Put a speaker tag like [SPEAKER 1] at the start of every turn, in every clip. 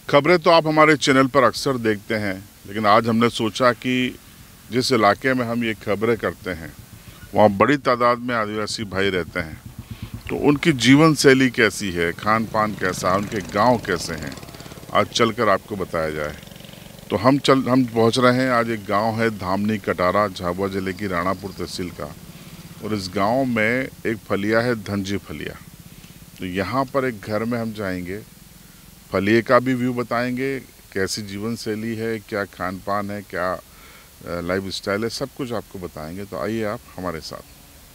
[SPEAKER 1] खबरें तो आप हमारे चैनल पर अक्सर देखते हैं, लेकिन आज हमने सोचा कि जिस इलाके में हम ये खबरें करते हैं वहाँ बड़ी तादाद में आदिवासी भाई रहते हैं, तो उनकी जीवन शैली कैसी है, खान पान कैसा, उनके गांव कैसे हैं, आज चलकर आपको बताया जाए। तो हम पहुंच रहे हैं। आज एक गांव है धामनी कटारा, झाबुआ जिले की राणापुर तहसील का, और इस गांव में एक फलिया है धनजी फलिया। तो यहाँ पर एक घर में हम जाएंगे, फलिए का भी व्यू बताएंगे, कैसी जीवन शैली है, क्या खान पान है, क्या लाइफ स्टाइल है, सब कुछ आपको बताएंगे। तो आइए आप हमारे साथ।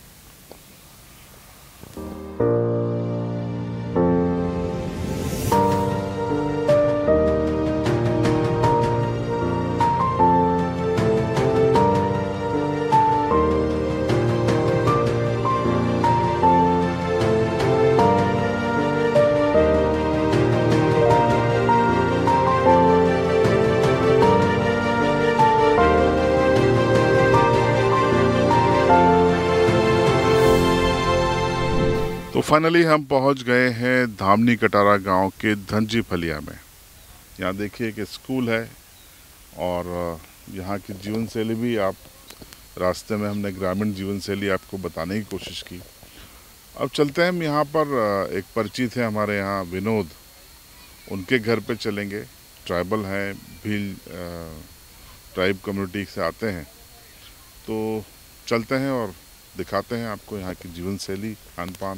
[SPEAKER 1] तो फाइनली हम पहुंच गए हैं धामनी कटारा गांव के धनजी फलिया में। यहाँ देखिए कि स्कूल है और यहाँ की जीवन शैली भी आप रास्ते में हमने ग्रामीण जीवन शैली आपको बताने की कोशिश की। अब चलते हैं हम यहाँ पर एक परिचित है हमारे यहाँ विनोद, उनके घर पे चलेंगे। ट्राइबल हैं, भील ट्राइब कम्युनिटी से आते हैं, तो चलते हैं और दिखाते हैं आपको यहाँ की जीवन शैली, खान पान।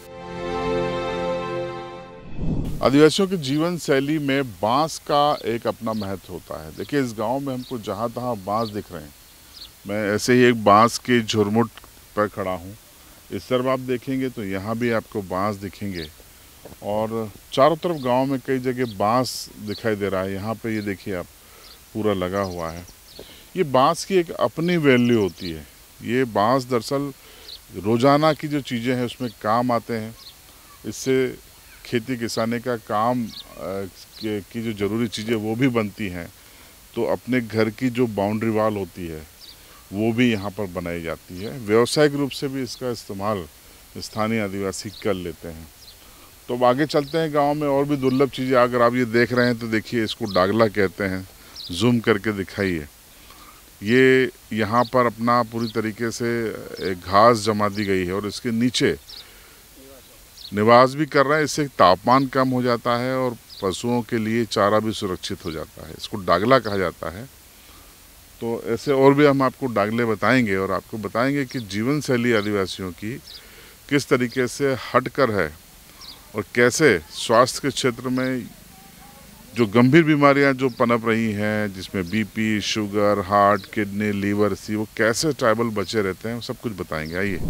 [SPEAKER 1] आदिवासियों की जीवन शैली में बांस का एक अपना महत्व होता है। देखिए इस गांव में हमको जहाँ तहाँ बांस दिख रहे हैं। मैं ऐसे ही एक बांस के झुरमुट पर खड़ा हूँ। इस तरफ आप देखेंगे तो यहाँ भी आपको बांस दिखेंगे, और चारों तरफ गांव में कई जगह बांस दिखाई दे रहा है। यहाँ पे ये देखिए आप, पूरा लगा हुआ है। ये बांस की एक अपनी वैल्यू होती है। ये बांस दरअसल रोज़ाना की जो चीज़ें हैं उसमें काम आते हैं। इससे खेती किसानी का काम की जो ज़रूरी चीज़ें वो भी बनती हैं। तो अपने घर की जो बाउंड्री वाल होती है वो भी यहाँ पर बनाई जाती है। व्यावसायिक रूप से भी इसका इस्तेमाल स्थानीय आदिवासी कर लेते हैं। तो अब आगे चलते हैं। गांव में और भी दुर्लभ चीज़ें अगर आप ये देख रहे हैं तो देखिए, इसको डागला कहते हैं। जूम करके दिखाइए। ये यहाँ पर अपना पूरी तरीके से एक घास जमा दी गई है और इसके नीचे निवास भी कर रहे हैं। इससे तापमान कम हो जाता है और पशुओं के लिए चारा भी सुरक्षित हो जाता है। इसको डागला कहा जाता है। तो ऐसे और भी हम आपको डागले बताएंगे और आपको बताएंगे कि जीवन शैली आदिवासियों की किस तरीके से हटकर है और कैसे स्वास्थ्य के क्षेत्र में जो गंभीर बीमारियां जो पनप रही हैं, जिसमें BP, sugar, heart, kidney, liver, वो कैसे ट्राइबल बचे रहते हैं, सब कुछ बताएंगे। आइए।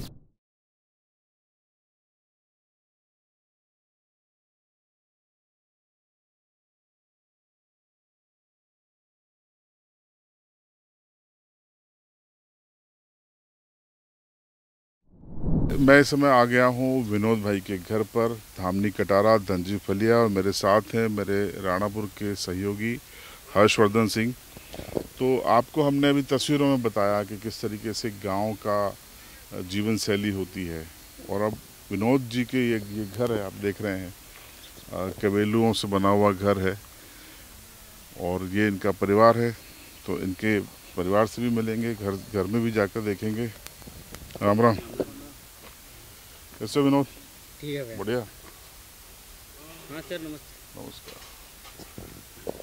[SPEAKER 1] मैं इस समय आ गया हूँ विनोद भाई के घर पर, धामनी कटारा, धनजी फलिया, और मेरे साथ हैं मेरे राणापुर के सहयोगी हर्षवर्धन सिंह। तो आपको हमने अभी तस्वीरों में बताया कि किस तरीके से गांव का जीवन शैली होती है। और अब विनोद जी के ये घर है, आप देख रहे हैं, कबेलुओं से बना हुआ घर है और ये इनका परिवार है। तो इनके परिवार से भी मिलेंगे, घर में भी जाकर देखेंगे। राम राम। कैसे विनोद?
[SPEAKER 2] ठीक है भैया।
[SPEAKER 1] बढ़िया।
[SPEAKER 2] हाँ सर, नमस्ते।
[SPEAKER 1] नमस्कार।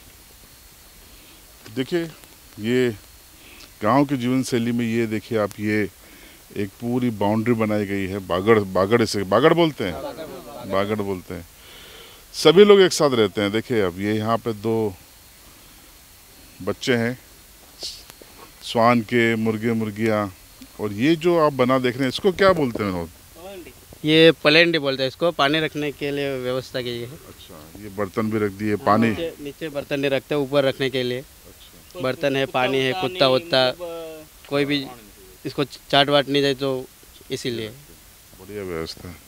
[SPEAKER 1] देखिए ये गांव की जीवन शैली में, ये देखिए आप, ये एक पूरी बाउंड्री बनाई गई है। बागड़ से बागड़ बोलते हैं, बागड़ बोलते हैं। सभी लोग एक साथ रहते हैं। देखिए अब ये यहाँ पे दो बच्चे हैं, स्वान के, मुर्गे मुर्गियाँ। और ये जो आप बना देख रहे हैं, इसको क्या बोलते हैं विनोद?
[SPEAKER 2] ये पलेंडी बोलते हैं इसको, पानी रखने के लिए व्यवस्था की है।
[SPEAKER 1] अच्छा, ये बर्तन भी रख दिए, पानी?
[SPEAKER 2] नीचे बर्तन नहीं रखते, ऊपर रखने के लिए। अच्छा। बर्तन है, पानी है, कुत्ता वत्ता कोई भी इसको चाट वाट नहीं जाए, तो इसीलिए
[SPEAKER 1] बढ़िया व्यवस्था है।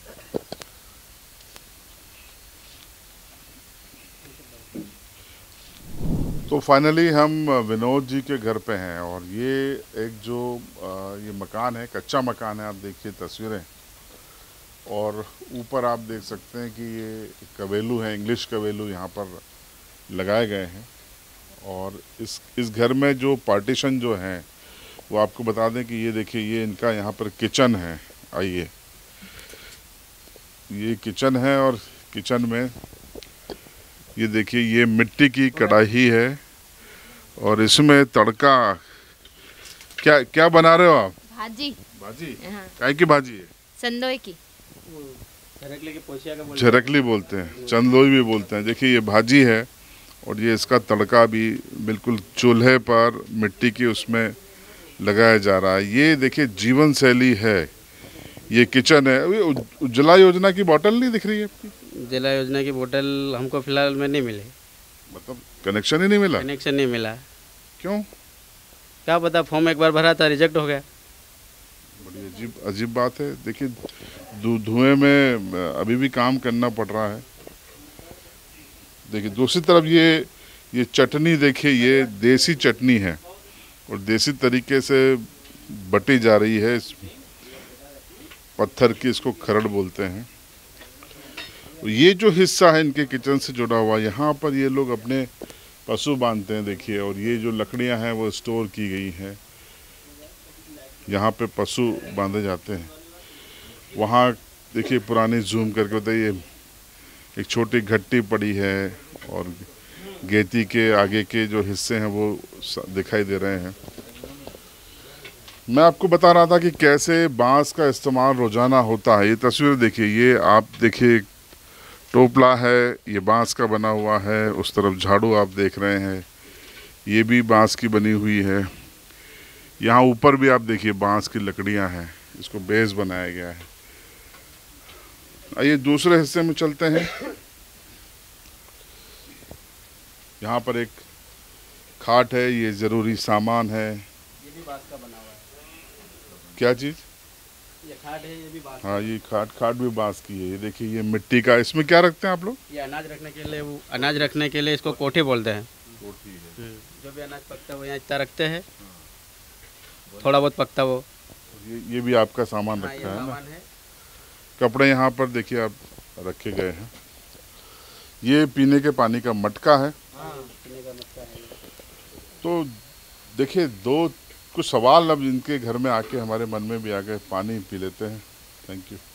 [SPEAKER 1] तो फाइनली हम विनोद जी के घर पे हैं, और ये एक जो ये मकान है, कच्चा मकान है। आप देखिए तस्वीरें, और ऊपर आप देख सकते हैं कि ये कवेलू है, इंग्लिश कवेलू यहाँ पर लगाए गए हैं। और इस घर में जो पार्टीशन जो हैं वो आपको बता दें कि ये देखिए, ये इनका यहाँ पर किचन है। आइए, ये किचन है और किचन में ये देखिए, ये मिट्टी की कढ़ाई है और इसमें तड़का क्या क्या बना रहे हो आप?
[SPEAKER 3] भाजी।
[SPEAKER 1] भाजी?
[SPEAKER 3] हाँ।
[SPEAKER 1] काय की भाजी है?
[SPEAKER 3] संदोई की।
[SPEAKER 1] झरकली बोलते हैं, चंदलोई भी बोलते हैं। देखिए, ये भाजी है और ये इसका तड़का भी बिल्कुल चूल्हे पर मिट्टी की उसमें लगाया जा रहा है। ये देखिए जीवन शैली है। ये किचन है। अभी उज्ज्वला योजना की बोतल नहीं दिख रही है आपकी?
[SPEAKER 2] उज्ज्वला योजना की बोतल हमको फिलहाल में नहीं मिली।
[SPEAKER 1] मतलब कनेक्शन ही नहीं मिला?
[SPEAKER 2] कनेक्शन नहीं मिला।
[SPEAKER 1] क्यों?
[SPEAKER 2] क्या पता, फॉर्म एक बार भरा था, रिजेक्ट हो गया।
[SPEAKER 1] बड़ी अजीब बात है। देखिए, धुएं में अभी भी काम करना पड़ रहा है। देखिए दूसरी तरफ ये चटनी देखिए, ये देसी चटनी है और देसी तरीके से बटी जा रही है। इस पत्थर की, इसको खरड़ बोलते हैं। ये जो हिस्सा है इनके किचन से जुड़ा हुआ, यहाँ पर ये लोग अपने पशु बांधते हैं। देखिए, और ये जो लकड़ियाँ हैं वो स्टोर की गई हैं, यहाँ पे पशु बांधे जाते हैं। वहाँ देखिए, पुरानी जूम करके बताइए, एक छोटी घट्टी पड़ी है और गेती के आगे के जो हिस्से हैं वो दिखाई दे रहे हैं। मैं आपको बता रहा था कि कैसे बांस का इस्तेमाल रोजाना होता है। ये तस्वीर देखिए, ये आप देखिए, टोपला है, ये बांस का बना हुआ है। उस तरफ झाड़ू आप देख रहे हैं, ये भी बांस की बनी हुई है। यहाँ ऊपर भी आप देखिए बांस की लकड़ियाँ हैं, इसको बेस बनाया गया है। आइए दूसरे हिस्से में चलते हैं। यहाँ पर एक खाट है, ये ज़रूरी सामान है।
[SPEAKER 2] ये भी बांस का बना हुआ है।
[SPEAKER 1] क्या चीज़?
[SPEAKER 2] ये खाट है, ये भी बांस।
[SPEAKER 1] हाँ, ये खाट भी बांस की है। ये देखिए, ये मिट्टी का। इसमें क्या रखते हैं आप लोग?
[SPEAKER 2] ये अनाज रखने के लिए, वो अनाज रखने के लिए इसको कोठी बोलते हैं।
[SPEAKER 1] कोठी है।
[SPEAKER 2] जो भी अनाज पकता है वो यहाँ इतना रखते हैं, थोड़ा बहुत पकता वो।
[SPEAKER 1] ये भी आपका सामान
[SPEAKER 2] हाँ,
[SPEAKER 1] रखा है ना?
[SPEAKER 2] है।
[SPEAKER 1] कपड़े यहाँ पर देखिए आप रखे गए हैं। ये पीने के पानी का मटका है।
[SPEAKER 2] हाँ, पीने का मटका है।
[SPEAKER 1] तो देखिए, कुछ सवाल अब इनके घर में आके हमारे मन में भी आ गए। पानी पी लेते हैं। Thank you.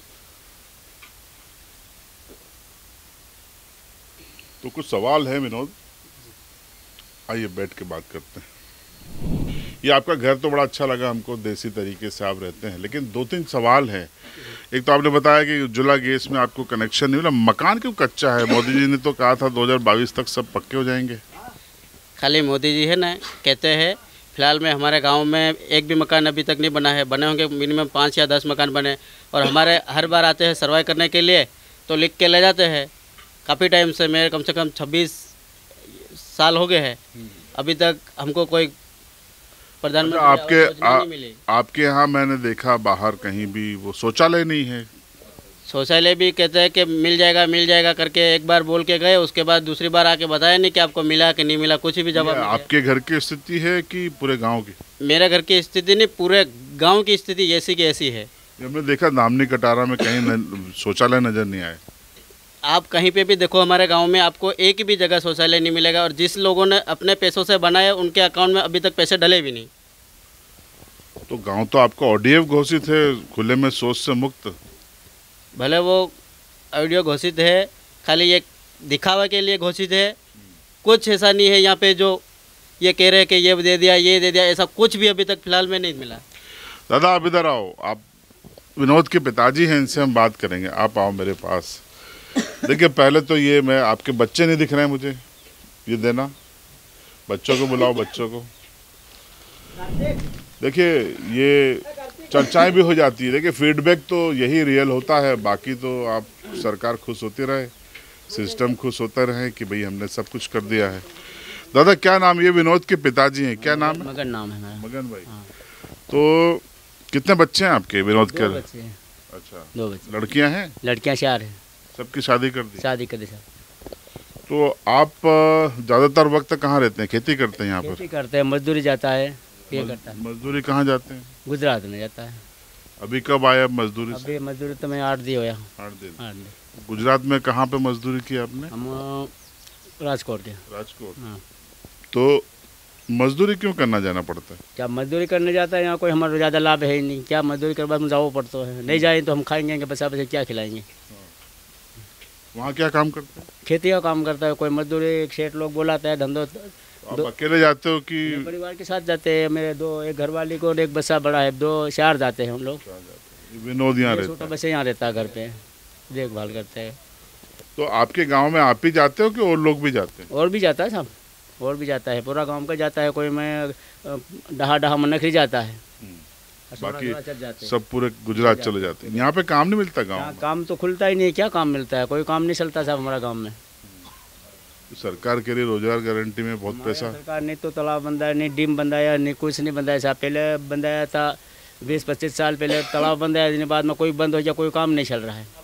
[SPEAKER 1] तो कुछ सवाल है विनोद, आइए बैठ के बात करते हैं। ये आपका घर तो बड़ा अच्छा लगा हमको, देसी तरीके से आप रहते हैं, लेकिन 2-3 सवाल हैं। एक तो आपने बताया कि उज्ज्वला गैस में आपको कनेक्शन नहीं मिला। मकान क्यों कच्चा है? मोदी जी ने तो कहा था 2022 तक सब पक्के हो जाएंगे।
[SPEAKER 2] खाली मोदी जी है ना, कहते हैं। फिलहाल में हमारे गांव में एक भी मकान अभी तक नहीं बना है। बने होंगे मिनिमम 5 या 10 मकान बने। और हमारे हर बार आते हैं सर्वे करने के लिए, तो लिख के ले जाते हैं। काफ़ी टाइम से, मेरे कम से कम 26 साल हो गए हैं, अभी तक हमको कोई प्रधानमंत्री
[SPEAKER 1] आपके यहाँ मैंने देखा बाहर कहीं भी वो शौचालय नहीं है।
[SPEAKER 2] शौचालय भी कहते हैं कि मिल जाएगा करके एक बार बोल के गए, उसके बाद दूसरी बार आके बताया नहीं कि आपको मिला कि नहीं मिला, कुछ भी जवाब नहीं।
[SPEAKER 1] आपके घर की स्थिति है कि पूरे गांव की?
[SPEAKER 2] मेरे घर की स्थिति नहीं, पूरे गांव की स्थिति ऐसी की ऐसी है।
[SPEAKER 1] हमने देखा दामनी कटारा में कहीं शौचालय नजर नहीं आए।
[SPEAKER 2] आप कहीं पे भी देखो हमारे गांव में, आपको एक भी जगह शौचालय नहीं मिलेगा। और जिस लोगों ने अपने पैसों से बनाया, उनके अकाउंट में अभी तक पैसे डले भी नहीं।
[SPEAKER 1] तो गांव तो आपका ODF घोषित है, खुले में शौच से मुक्त।
[SPEAKER 2] भले वो ऑडियो घोषित है, खाली ये दिखावा के लिए घोषित है। कुछ ऐसा नहीं है यहाँ पे जो ये कह रहे हैं कि ये दे दिया, ऐसा कुछ भी अभी तक फिलहाल में नहीं मिला।
[SPEAKER 1] दादा आप इधर आओ, आप विनोद के पिताजी हैं, इनसे हम बात करेंगे। आप आओ मेरे पास। देखिए, पहले तो ये मैं, आपके बच्चे नहीं दिख रहे हैं मुझे, ये देना। बच्चों को बुलाओ, बच्चों को। देखिए, ये चर्चाएं भी हो जाती है। देखिए, फीडबैक तो यही रियल होता है, बाकी तो आप सरकार खुश होती रहे, सिस्टम खुश होता रहे कि भाई हमने सब कुछ कर दिया है। दादा क्या नाम? ये विनोद के पिताजी हैं, क्या नाम है?
[SPEAKER 2] मगन नाम है मेरा।
[SPEAKER 1] मगन भाई।
[SPEAKER 2] हाँ।
[SPEAKER 1] तो कितने बच्चे हैं आपके विनोद के?
[SPEAKER 2] 2 बच्चे हैं।
[SPEAKER 1] अच्छा,
[SPEAKER 2] 2 बच्चे।
[SPEAKER 1] लड़कियां हैं?
[SPEAKER 2] लड़कियां 4 हैं।
[SPEAKER 1] सबकी शादी कर दी?
[SPEAKER 2] शादी कर दी सर।
[SPEAKER 1] तो आप ज़्यादातर वक्त कहाँ रहते हैं? खेती करते हैं यहाँ पर?
[SPEAKER 2] खेती करते हैं, मजदूरी जाता है, ये करता है।
[SPEAKER 1] मजदूरी कहाँ जाते हैं?
[SPEAKER 2] गुजरात में जाता है।
[SPEAKER 1] अभी कब आया मजदूरी से?
[SPEAKER 2] अभी मजदूरी तो मैं 8 दिन होया।
[SPEAKER 1] 8 दिन।
[SPEAKER 2] 8 दिन।
[SPEAKER 1] गुजरात में कहाँ पे मजदूरी की आपने?
[SPEAKER 2] हम राजकोट के।
[SPEAKER 1] राजकोट।
[SPEAKER 2] हाँ।
[SPEAKER 1] तो मजदूरी क्यों करना जाना पड़ता है?
[SPEAKER 2] क्या मजदूरी करने जाता है, यहाँ कोई हमारा ज़्यादा लाभ है ही नहीं। क्या मजदूरी के बाद हम जाओ पड़ता है, नहीं जाए तो हम खाएंगे कि बसा बसे क्या खिलाएंगे।
[SPEAKER 1] वहाँ क्या काम करते हैं?
[SPEAKER 2] खेती का काम करता है कोई, मजदूरी एक सेठ लोग बुलाता है धंधो।
[SPEAKER 1] आप अकेले जाते हो कि
[SPEAKER 2] परिवार के साथ जाते हैं, मेरे 2, एक घरवाली को और एक बच्चा बड़ा है, 2 4 जाते हैं हम लोग।
[SPEAKER 1] विनोद यहाँ रहता
[SPEAKER 2] छोटा
[SPEAKER 1] है?
[SPEAKER 2] बच्चा यहाँ रहता है, घर पे देखभाल करते हैं।
[SPEAKER 1] तो आपके गांव में आप ही जाते हो कि और लोग भी जाते हैं?
[SPEAKER 2] और भी जाता है सब, और भी जाता है, पूरा गांव का जाता है। कोई में डहा मनखरी जाता है,
[SPEAKER 1] बाकी
[SPEAKER 2] चल जाते हैं।
[SPEAKER 1] सब पूरे गुजरात चले जाते हैं। यहाँ पे काम नहीं मिलता गांव
[SPEAKER 2] यहाँ
[SPEAKER 1] में?
[SPEAKER 2] काम तो खुलता ही नहीं है, क्या काम मिलता है, कोई काम नहीं चलता साहब हमारा गांव में।
[SPEAKER 1] सरकार के लिए रोजगार गारंटी में बहुत
[SPEAKER 2] हमारे
[SPEAKER 1] पैसा।
[SPEAKER 2] सरकार ने तो तालाब बंदाया नहीं, डैम बंदाया नहीं, कुछ नहीं बंदाया साहब। पहले बंदाया था 20-25 साल पहले तालाब बंदाया, दिन बाद में कोई बंद हो जाए, कोई काम नहीं चल रहा है।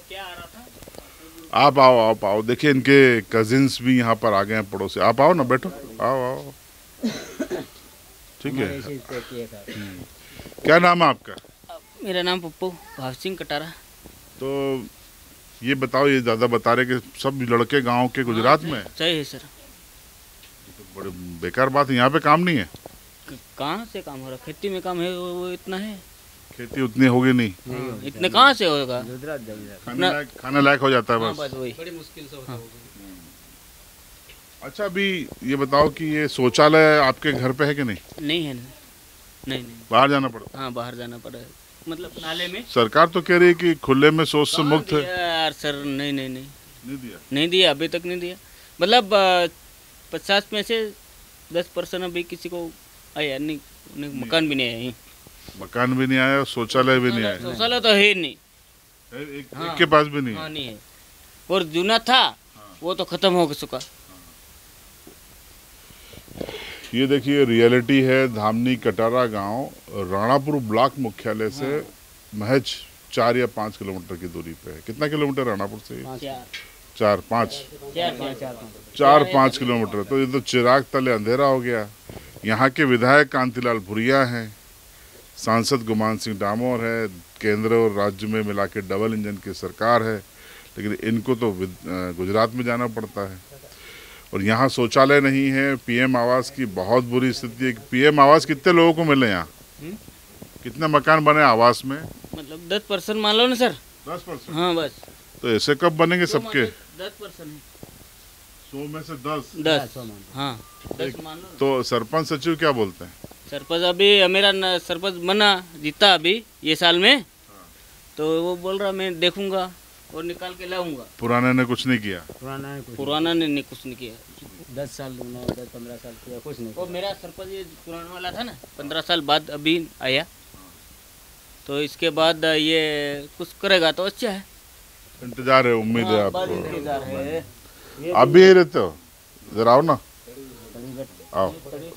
[SPEAKER 1] आप आओ देखिए, इनके कजिन्स भी यहाँ पर आ गए हैं पड़ोसी। आप आओ ना, बैठो, आओ। ठीक है। क्या नाम है आपका?
[SPEAKER 3] मेरा नाम पप्पू भाव सिंह कटारा।
[SPEAKER 1] तो ये बताओ, ये ज़्यादा बता रहे कि सब लड़के गांव के गुजरात में हैं।
[SPEAKER 3] सही है सर।
[SPEAKER 1] तो बड़े बेकार बात है, यहाँ पे काम नहीं है।
[SPEAKER 3] कहाँ से काम हो रहा, खेती में काम है, वो इतना है।
[SPEAKER 1] खेती उतनी होगी नहीं।
[SPEAKER 3] इतने कहाँ से होगा।
[SPEAKER 1] खाने लायक हो जाता है
[SPEAKER 3] हाँ,
[SPEAKER 1] बस।
[SPEAKER 3] बस वही।
[SPEAKER 2] बड़ी मुश्किल से होता है।
[SPEAKER 1] अच्छा, अभी ये बताओ कि ये शौचालय आपके घर पे है कि नहीं?
[SPEAKER 3] नहीं है, नहीं।
[SPEAKER 1] बाहर जाना पड़ता?
[SPEAKER 3] हाँ, बाहर जाना पड़ा है, मतलब नाले में।
[SPEAKER 1] सरकार तो कह रही है कि खुले में शौच से मुक्त है।
[SPEAKER 3] यार सर, नहीं।
[SPEAKER 1] नहीं
[SPEAKER 3] नहीं दिया, अभी तक नहीं दिया। मतलब 50 में से 10% अभी किसी को आया नहीं, उन्हें मकान भी नहीं आया यहीं।
[SPEAKER 1] मकान भी नहीं आया और शौचालय भी नहीं आया।
[SPEAKER 3] शौचालय तो है ही नहीं।
[SPEAKER 1] एक के पास भी नहीं
[SPEAKER 3] हाँ,
[SPEAKER 1] है।
[SPEAKER 3] नहीं है। और जूना था वो तो खत्म हो चुका।
[SPEAKER 1] ये देखिए, रियलिटी है धामनी कटारा गांव राणापुर ब्लॉक मुख्यालय से महज 4 या 5 किलोमीटर की दूरी पे है। कितना किलोमीटर राणापुर से? 4-5 किलोमीटर। तो ये तो चिराग तले अंधेरा हो गया। यहाँ के विधायक कांतिलाल भूरिया हैं, सांसद गुमान सिंह डामोर है, केंद्र और राज्य में मिला के डबल इंजन की सरकार है, लेकिन इनको तो गुजरात में जाना पड़ता है। और यहाँ शौचालय नहीं है। पीएम आवास की बहुत बुरी स्थिति है। पीएम आवास कितने लोगों को मिले यहाँ? कितने मकान बने आवास में?
[SPEAKER 3] मतलब 10% मान लो ना सर।
[SPEAKER 1] 10%?
[SPEAKER 3] हाँ, बस।
[SPEAKER 1] तो ऐसे कब बनेंगे सबके?
[SPEAKER 3] 10%।
[SPEAKER 1] 100 में से
[SPEAKER 3] 10। हाँ, 10 मान लो।
[SPEAKER 1] तो सरपंच सचिव क्या बोलते हैं?
[SPEAKER 3] सरपंच अभी मेरा सरपंच बना, जीता अभी ये साल में। तो वो बोल रहा मैं देखूंगा और निकाल के लाऊंगा।
[SPEAKER 1] पुराने ने कुछ नहीं किया?
[SPEAKER 3] पुराना ने कुछ नहीं किया।
[SPEAKER 2] 10 साल 15 साल किया, कुछ नहीं।
[SPEAKER 3] वो मेरा सरपंच ये पुराना वाला था ना, 15 साल बाद अभी आया। तो इसके बाद ये कुछ करेगा तो अच्छा है।
[SPEAKER 1] इंतजार है, उम्मीद है
[SPEAKER 3] बस
[SPEAKER 1] आपको।
[SPEAKER 3] इंतजार है।
[SPEAKER 1] आप भी यही रहते हो? इधर आओ ना, आओ।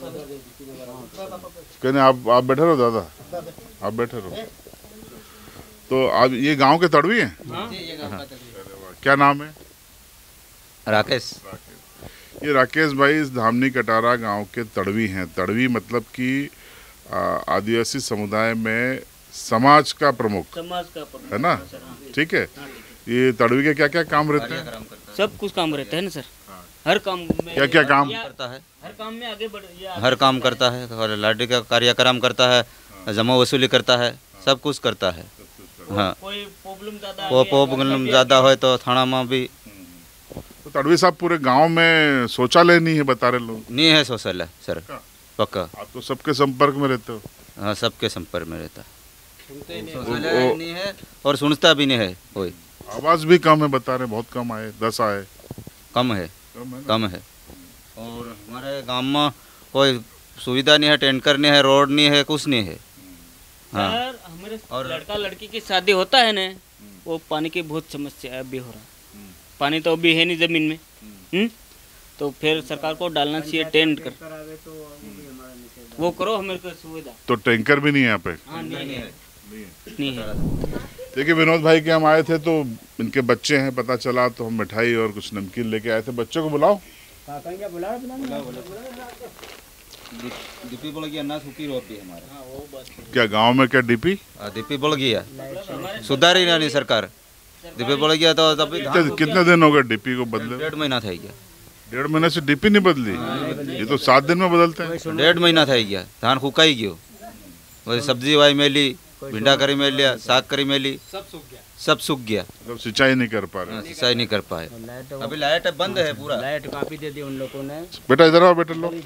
[SPEAKER 1] कहने आप बैठे रहो दादा, आप बैठे रहो। तो आप ये गांव के तड़वी हैं? क्या नाम है?
[SPEAKER 4] राकेश।
[SPEAKER 1] ये राकेश भाई इस धामनी कटारा गांव के तड़वी हैं। तड़वी मतलब कि आदिवासी समुदाय में समाज का प्रमुख है ना? ठीक है। ये तड़वी के क्या क्या काम रहते हैं?
[SPEAKER 3] सब कुछ काम रहता है ना सर। हर काम में
[SPEAKER 1] क्या क्या काम
[SPEAKER 4] करता है?
[SPEAKER 3] हर काम में आगे बढ़
[SPEAKER 4] हर काम करता है और लाठी का कार्यक्रम करता है, जमा वसूली करता है, सब कुछ करता है। हाँ,
[SPEAKER 3] कोई प्रॉब्लम ज़्यादा
[SPEAKER 4] वो प्रॉब्लम ज़्यादा हो तो थाना में भी
[SPEAKER 1] तो तड़वी साहब पूरे गांव में शौचालय नहीं है बता रहे लोग?
[SPEAKER 4] नहीं है शौचालय सर, पक्का।
[SPEAKER 1] आप तो सबके संपर्क में रहते हो।
[SPEAKER 4] हाँ, सबके संपर्क में रहता है। शौचालय नहीं है और सुनता भी नहीं है कोई।
[SPEAKER 1] आवाज भी कम है बता रहे, बहुत कम आए, 10 आए।
[SPEAKER 4] कम है,
[SPEAKER 1] कम है ना?
[SPEAKER 4] कम है। और हमारे गांव में कोई सुविधा नहीं है, टैंकर नहीं है, रोड नहीं है, कुछ नहीं है। हाँ,
[SPEAKER 3] सर हमारे
[SPEAKER 4] और
[SPEAKER 3] लड़का लड़की की शादी होता है ना, वो पानी की बहुत समस्या अभी हो रहा। पानी तो अभी है नहीं जमीन में। तो फिर सरकार को डालना चाहिए टेंट कर, वो करो हमारे को सुविधा।
[SPEAKER 1] तो टैंकर भी नहीं है यहाँ पे?
[SPEAKER 3] हाँ, नहीं है।
[SPEAKER 1] देखिए विनोद भाई के हम आए थे तो इनके बच्चे हैं, पता चला तो हम मिठाई और कुछ नमकीन लेके आए थे। बच्चों को बुलाओ।
[SPEAKER 4] डीपी बोल गया ना सुखी रोपी हमारे
[SPEAKER 1] क्या गांव में क्या डीपी
[SPEAKER 4] डीपी बोल गया सुधार ही नहीं सरकार डीपी बोल गया तो तभी
[SPEAKER 1] कितने दिन हो गए डीपी को बदले?
[SPEAKER 4] 1.5 महीना था गया।
[SPEAKER 1] 1.5 महीने से डीपी नहीं बदली? ये तो 7 दिन में बदलते हैं।
[SPEAKER 4] 1.5 महीना था गया धान फूका ही गयो वही सब्जी वाई मेली भिंडा करी मेल लिया साग करी मेली सब सूख गया
[SPEAKER 1] मतलब सिंचाई नहीं कर पा रहे।
[SPEAKER 4] सिंचाई नहीं कर पाए अभी लाइट बंद है पूरा
[SPEAKER 3] लाइट काफी दे दी उन लोगों ने।
[SPEAKER 1] बेटा इधर आओ बेटा लोग।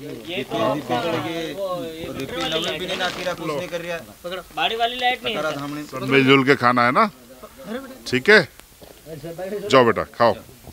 [SPEAKER 4] कुछ नहीं कर रहा
[SPEAKER 3] बाड़ी वाली लाइट नहीं है।
[SPEAKER 1] सब मिलजुल के खाना है ना, ठीक है? जाओ बेटा खाओ।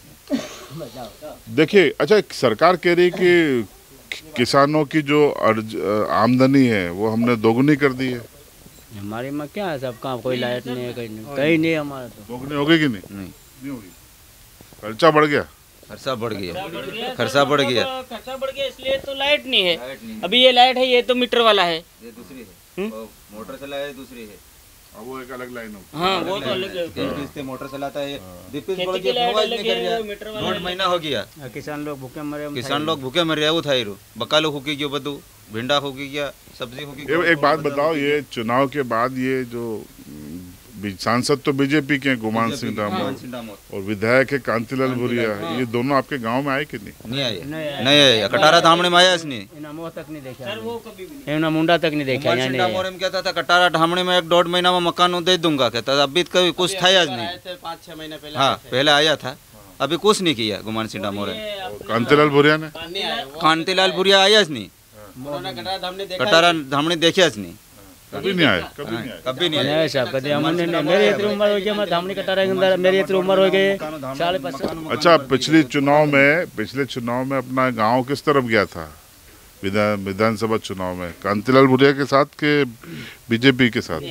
[SPEAKER 1] देखिए अच्छा सरकार कह रही कि किसानों की जो आमदनी है वो हमने दोगुनी कर दी है।
[SPEAKER 3] हमारे में क्या है सब कहाँ कोई लाइट नहीं है कहीं नहीं हमारा तो।
[SPEAKER 1] दोगुनी हो गई कि नहीं होगी? खर्चा बढ़ गया?
[SPEAKER 4] खर्चा बढ़ गया खर्चा बढ़ गया
[SPEAKER 3] खर्चा बढ़ गया इसलिए तो लाइट नहीं है। अभी ये लाइट है ये तो मीटर वाला है
[SPEAKER 4] ये दूसरी है मोटर चला है दूसरी है
[SPEAKER 1] वो एक अलग लाइन हो।
[SPEAKER 3] हाँ वो तो अलग
[SPEAKER 4] है मोटर चलाता है
[SPEAKER 3] खेती की लाइट अलग है मीटर वाला
[SPEAKER 4] 1.5 महीना हो गया
[SPEAKER 3] किसान लोग भूखे
[SPEAKER 4] मरे वो था बकालो होगी गयो बदू भिंडा होगी गया सब्जी होगी।
[SPEAKER 1] एक बात बताओ ये चुनाव के बाद ये जो सांसद तो बीजेपी के गुमान सिंह डामोर और विधायक है कांतिलाल भूरिया ये दोनों आपके गांव में आए कि नहीं
[SPEAKER 4] आया कटारा धामणे में आया नहीं
[SPEAKER 3] तक नहीं देखा मुंडा तक नहीं देखा
[SPEAKER 4] कहता था कटारा धामणे में 1.5 महीना में मकान दे दूंगा कहता अभी कभी कुछ था आज नहीं
[SPEAKER 2] 5-6 महीने पहले
[SPEAKER 4] हाँ पहले आया था अभी कुछ नहीं किया गुमान सिंह डामोर
[SPEAKER 1] कांतिलाल भूरिया ने
[SPEAKER 4] कांतिलाल भूरिया आया नहीं कटारा धामणे देखा नहीं
[SPEAKER 1] कभी नहीं आए
[SPEAKER 4] कभी नहीं आया
[SPEAKER 3] साहब कभी हमने मेरी इतनी उम्र हो गई मैं धामनी कटारा के अंदर मेरी इतनी उम्र हो गई 5.5
[SPEAKER 1] अच्छा पिछले चुनाव में अपना गांव किस तरफ गया था विधानसभा चुनाव में कांतिलाल भूरिया के साथ के बीजेपी के साथ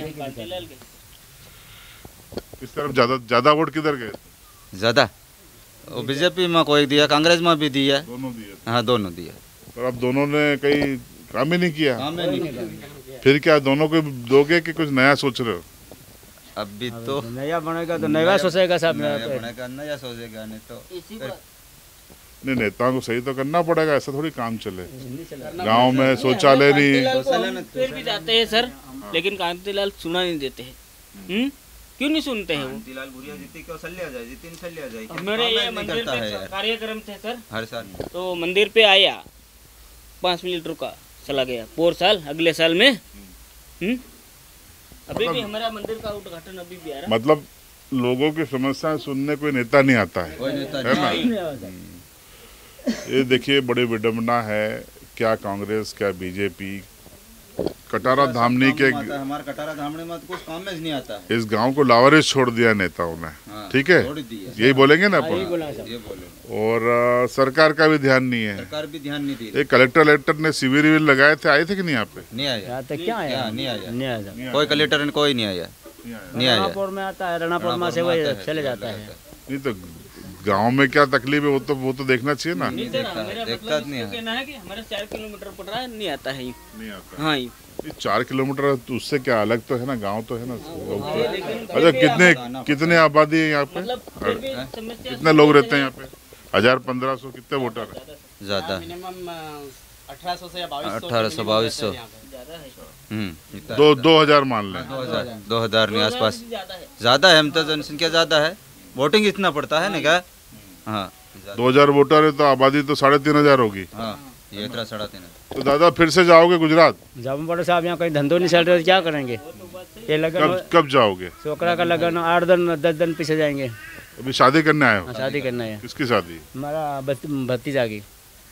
[SPEAKER 1] किस तरफ ज्यादा वोट किधर गए?
[SPEAKER 4] ज्यादा बीजेपी में कोई दिया कांग्रेस में भी दिया
[SPEAKER 1] दोनों दिए
[SPEAKER 4] हाँ दोनों दिया
[SPEAKER 1] पर अब दोनों ने कहीं काम ही नहीं किया। फिर क्या दोनों को दोगे कि कुछ नया सोच रहे हो?
[SPEAKER 4] अभी तो
[SPEAKER 3] नया बनेगा तो नया सोचेगा साहब
[SPEAKER 4] नया सोचेगा नहीं तो
[SPEAKER 1] नहीं नेताओं को सही तो करना पड़ेगा ऐसा थोड़ी काम चले। गांव में शौचालय नहीं
[SPEAKER 3] फिर भी जाते हैं सर लेकिन कांतिलाल सुना नहीं देते हैं क्यों नहीं सुनते हैं वो? मेरे ये मंदिर पे कार्यक्रम थे सर
[SPEAKER 4] हर साल
[SPEAKER 3] तो मंदिर पे आया 5 मिनट रुका चला गया पोर साल अगले साल में अभी भी हमारा मंदिर का उद्घाटन अभी भी आ रहा।
[SPEAKER 1] मतलब लोगों की समस्याएं सुनने कोई नेता नहीं आता है ना? ये देखिए बड़ी विडम्बना है क्या कांग्रेस क्या बीजेपी कटारा धामनी के
[SPEAKER 4] हमारे कटारा धामनी में तो कुछ काम में नहीं आता है।
[SPEAKER 1] इस गांव को लावारिस छोड़ दिया नेताओं ने। ठीक है यही बोलेंगे ना अपन?
[SPEAKER 4] ये बोले
[SPEAKER 1] और सरकार का भी ध्यान नहीं है।
[SPEAKER 4] सरकार भी ध्यान नहीं दी।
[SPEAKER 1] एक कलेक्टर ने शिविर लगाए थे आए थे कि नहीं यहाँ पे?
[SPEAKER 4] नहीं आया
[SPEAKER 3] क्या आया
[SPEAKER 4] नहीं आया कोई कलेक्टर कोई नहीं आया नहीं आया
[SPEAKER 3] रणापुर में आता है रणापुर में से वही चले जाता है।
[SPEAKER 1] नहीं तो गांव में क्या तकलीफ है वो तो देखना चाहिए ना।
[SPEAKER 3] देखता नहीं है कि हमारे 4 किलोमीटर पड़ रहा है नहीं आता है
[SPEAKER 1] नहीं आता
[SPEAKER 3] हाँ
[SPEAKER 1] 4 किलोमीटर तो उससे क्या अलग तो है ना गांव तो है ना। अच्छा कितने आबादी है यहाँ पे? कितने लोग रहते हैं यहाँ पे? 1000-1500 कितने वोटर है?
[SPEAKER 4] ज्यादा
[SPEAKER 2] 1800 से
[SPEAKER 4] 2200
[SPEAKER 1] 2000 मान लें
[SPEAKER 4] 2000 नहीं आसपास ज्यादा है। हम तो जनसंख्या ज्यादा है वोटिंग इतना पड़ता है ना क्या? हाँ
[SPEAKER 1] 2000 वोटर है तो आबादी तो 3500 होगी।
[SPEAKER 4] हाँ ये 3.5
[SPEAKER 1] तो दादा फिर से जाओगे गुजरात?
[SPEAKER 3] जाऊँ पड़े साहब यहाँ कहीं धंधों नहीं चल रहे तो क्या करेंगे? ये लगन
[SPEAKER 1] कब जाओगे?
[SPEAKER 3] छोकरा का लगन 8 दिन 10 दिन पीछे जाएंगे।
[SPEAKER 1] अभी शादी करने आए हो?
[SPEAKER 3] शादी करना है।
[SPEAKER 1] किसकी शादी?
[SPEAKER 3] हमारा भतीजा की।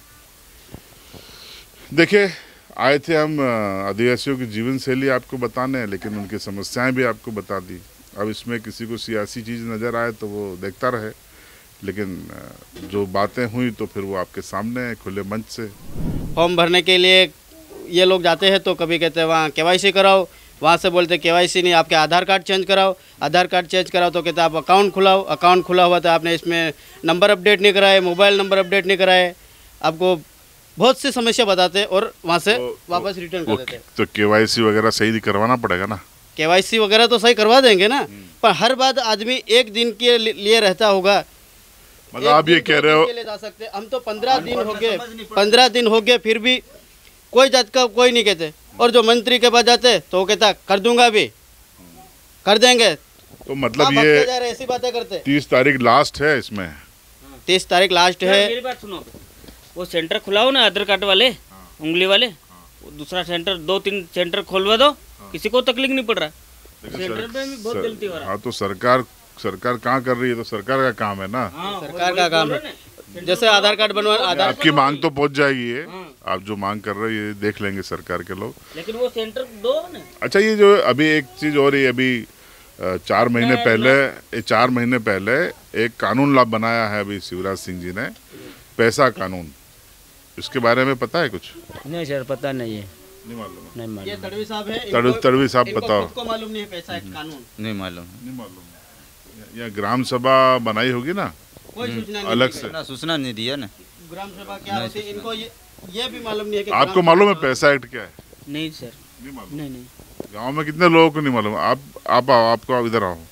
[SPEAKER 1] देखिए आए थे हम आदिवासियों की जीवन शैली आपको बताने लेकिन उनकी समस्याएं भी आपको बता दी। अब इसमें किसी को सियासी चीज़ नज़र आए तो वो देखता रहे लेकिन जो बातें हुई तो फिर वो आपके सामने खुले मंच से।
[SPEAKER 2] फॉर्म भरने के लिए ये लोग जाते हैं तो कभी कहते हैं वहाँ केवाईसी कराओ, वहाँ से बोलते केवाईसी नहीं आपके आधार कार्ड चेंज कराओ, आधार कार्ड चेंज कराओ तो कहते आप अकाउंट खुलाओ, अकाउंट खुला हुआ तो आपने इसमें नंबर अपडेट नहीं कराए, मोबाइल नंबर अपडेट नहीं कराए, आपको बहुत सी समस्या बताते हैं और वहाँ से वापस रिटर्न कर देते हैं।
[SPEAKER 1] तो केवाईसी वगैरह सही करवाना पड़ेगा ना?
[SPEAKER 2] केवाईसी वगैरह तो सही करवा देंगे ना पर हर बात आदमी एक दिन के लिए रहता होगा।
[SPEAKER 1] मतलब आप ये कह रहे हो
[SPEAKER 2] ले जा सकते हम तो 15 दिन हो गए फिर भी कोई जात का कोई नहीं कहते, और जो मंत्री के पास जाते तो वो कहता कर दूंगा अभी, कर देंगे।
[SPEAKER 1] तो मतलब
[SPEAKER 2] आप
[SPEAKER 1] ये
[SPEAKER 2] भागते जा रहे, ऐसी बातें करते।
[SPEAKER 1] 30 तारीख लास्ट है इसमें।
[SPEAKER 2] 30 तारीख लास्ट है।
[SPEAKER 3] मेरी बात सुनो, वो सेंटर खुला हो ना आधार कार्ड वाले, उंगली वाले, वो दूसरा सेंटर 2-3 सेंटर खोलवा दो, किसी को तकलीफ नहीं पड़ रहा। सेंटर में भी बहुत गलती हो रहा है।
[SPEAKER 1] हाँ तो सरकार कहाँ कर रही है, तो सरकार का काम है ना।
[SPEAKER 2] सरकार का काम है। जैसे आधार कार्ड बनवा, आधार
[SPEAKER 1] आपकी मांग तो पहुंच जाएगी ये, आप जो मांग कर रहे हो ये देख लेंगे सरकार के लोग।
[SPEAKER 3] लेकिन वो सेंटर दो ना।
[SPEAKER 1] अच्छा, ये जो अभी एक चीज हो रही है, अभी 4 महीने पहले एक कानून लाभ बनाया है अभी शिवराज सिंह जी ने, पैसा कानून, इसके बारे में पता है कुछ?
[SPEAKER 3] नहीं सर, पता नहीं है,
[SPEAKER 1] नहीं मालूम।
[SPEAKER 3] नहीं
[SPEAKER 2] ये
[SPEAKER 3] मालूम,
[SPEAKER 2] तड़वी साहब है,
[SPEAKER 1] तड़वी साहब
[SPEAKER 2] इनको
[SPEAKER 1] बताओ।
[SPEAKER 2] खुद को मालूम नहीं है पैसा एक्ट कानून,
[SPEAKER 4] नहीं मालूम।
[SPEAKER 1] नहीं मालूम। या ग्राम सभा बनाई होगी ना
[SPEAKER 2] कोई सूचना नहीं।
[SPEAKER 1] अलग से,
[SPEAKER 4] सूचना नहीं दिया ना।
[SPEAKER 2] ग्राम सभा क्या होती है इनको ये भी मालूम नहीं है कि
[SPEAKER 1] आपको मालूम है पैसा एक्ट क्या है?
[SPEAKER 3] नहीं सर,
[SPEAKER 1] नहीं मालूम।
[SPEAKER 3] नहीं नहीं।
[SPEAKER 1] गांव में कितने लोगों को नहीं मालूम? आप आओ, आपको इधर आओ,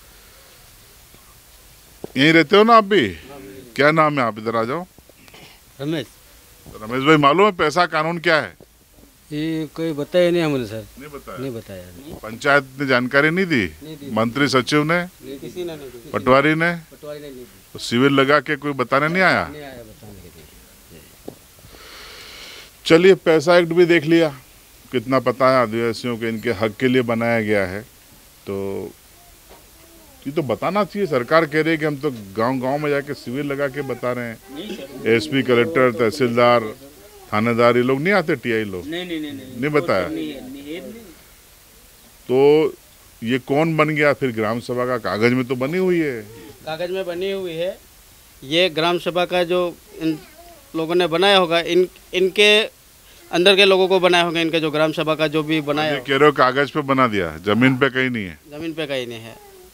[SPEAKER 1] यहीं रहते हो ना आप भी? क्या नाम है? आप इधर आ जाओ।
[SPEAKER 2] रमेश,
[SPEAKER 1] रमेश भाई, मालूम है पैसा कानून क्या है?
[SPEAKER 2] ये कोई बताया नहीं हमें सर,
[SPEAKER 1] नहीं बताया।
[SPEAKER 2] नहीं बताया,
[SPEAKER 1] पंचायत ने जानकारी नहीं दी, मंत्री सचिव ने,
[SPEAKER 2] किसी ने नहीं दी,
[SPEAKER 1] पटवारी ने,
[SPEAKER 2] पटवारी ने नहीं दी,
[SPEAKER 1] तो सिविल लगा के कोई बताने नहीं आया।
[SPEAKER 2] नहीं आया बताने के लिए।
[SPEAKER 1] चलिए, पैसा एक्ट भी देख लिया, कितना पता है आदिवासियों के इनके हक के लिए बनाया गया है, तो ये तो बताना चाहिए। सरकार कह रही है कि हम तो गांव में जाके सिविल लगा के बता रहे हैं। एसपी, कलेक्टर, तहसीलदार, थानेदार, ये लोग नहीं आते, टीआई लोग नहीं बताया। तो ये कौन बन गया फिर? ग्राम सभा का कागज में तो बनी हुई है,
[SPEAKER 2] कागज में बनी हुई है। ये ग्राम सभा का जो इन लोगों ने बनाया होगा, इनके अंदर के लोगों को बनाया होगा, इनके जो ग्राम सभा का जो भी बनाया
[SPEAKER 1] ये कह रहे हो कागज पे बना दिया, जमीन पे कहीं नहीं है।
[SPEAKER 2] जमीन पे कहीं नहीं है।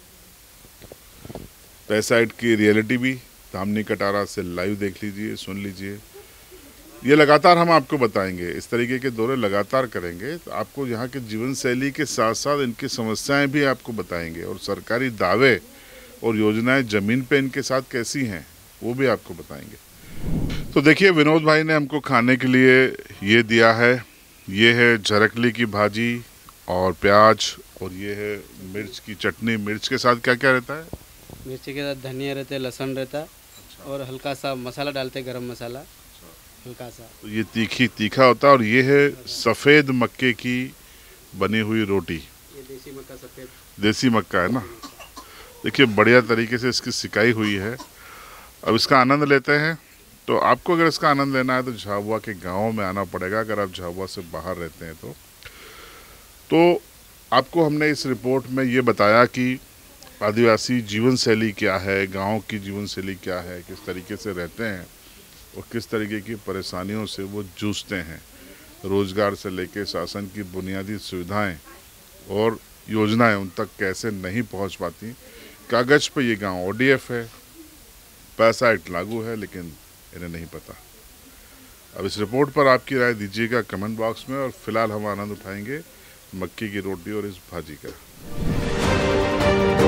[SPEAKER 1] पैसा एक्ट की रियलिटी भी धामनी कटारा से लाइव देख लीजिए, सुन लीजिए। ये लगातार हम आपको बताएंगे, इस तरीके के दौरे लगातार करेंगे, तो आपको यहाँ के जीवन शैली के साथ साथ इनकी समस्याएं भी आपको बताएंगे, और सरकारी दावे और योजनाएं जमीन पे इनके साथ कैसी हैं वो भी आपको बताएंगे। तो देखिए, विनोद भाई ने हमको खाने के लिए ये दिया है, ये है झरकली की भाजी और प्याज, और ये है मिर्च की चटनी। मिर्च के साथ क्या क्या रहता है?
[SPEAKER 2] मिर्ची के साथ धनिया रहते, लहसुन रहता, और हल्का सा मसाला डालते, गरम मसाला हल्का सा।
[SPEAKER 1] तो ये तीखा होता है। और ये है सफ़ेद मक्के की बनी हुई रोटी,
[SPEAKER 2] ये देसी मक्का, सफेद
[SPEAKER 1] देसी मक्का है ना। देखिए, बढ़िया तरीके से इसकी सिकाई हुई है। अब इसका आनंद लेते हैं। तो आपको अगर इसका आनंद लेना है तो झाबुआ के गाँव में आना पड़ेगा, अगर आप झाबुआ से बाहर रहते हैं तो आपको हमने इस रिपोर्ट में ये बताया कि आदिवासी जीवन शैली क्या है, गांव की जीवन शैली क्या है, किस तरीके से रहते हैं और किस तरीके की परेशानियों से वो जूझते हैं। रोज़गार से लेकर शासन की बुनियादी सुविधाएं और योजनाएं उन तक कैसे नहीं पहुंच पाती। कागज़ पे ये गांव ODF है, पैसा एक्ट लागू है, लेकिन इन्हें नहीं पता। अब इस रिपोर्ट पर आपकी राय दीजिएगा कमेंट बॉक्स में, और फिलहाल हम आनंद उठाएंगे मक्की की रोटी और इस भाजी का।